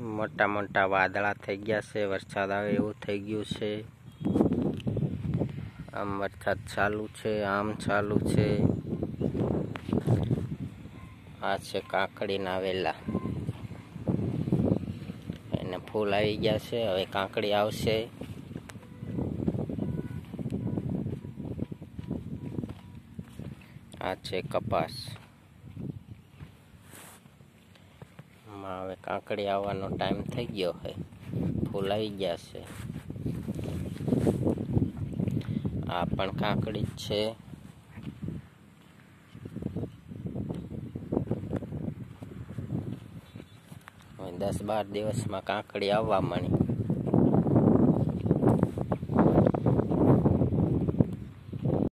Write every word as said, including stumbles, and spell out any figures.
मोटा मोटा वादळा थई गया से, वरसाद आवे एवुं थई गयुं छे। आम वरसाद चालू छे, आम चालू छे। आ छे काकड़ीना वेला, एने फूल आई गया छे, हवे काकड़ी आवशे। आ छे कपास, हवे काकड़ी आववानो टाइम थई गयो है, फूल आई गया छे। आ पण काकड़ी ज छे। दस बार दिवस में काकड़ी आववा मळी।